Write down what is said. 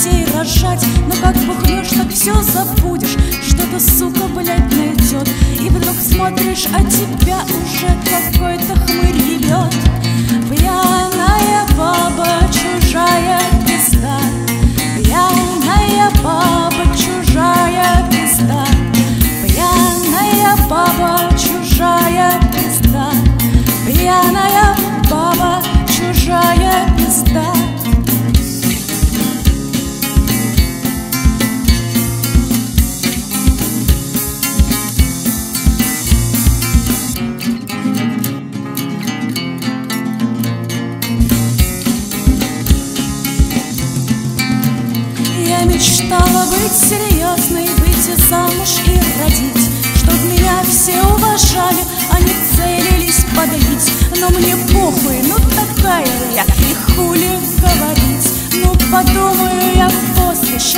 детей рожать. Но как бухнешь, так все забудешь, что-то, сука, блядь, найдет. И вдруг смотришь, а тебя уже какой-то хмырь ебет. Пьяная баба, чужая пизда. Пьяная баба, чужая пизда. Пьяная баба, чужая пизда. Пьяная баба, чужая пизда. Я мечтала быть серьезной, выйти замуж и родить, чтоб меня все уважали, а не целились подлить. Но мне похуй, ну такая я, и хули говорить. Ну подумаю я после,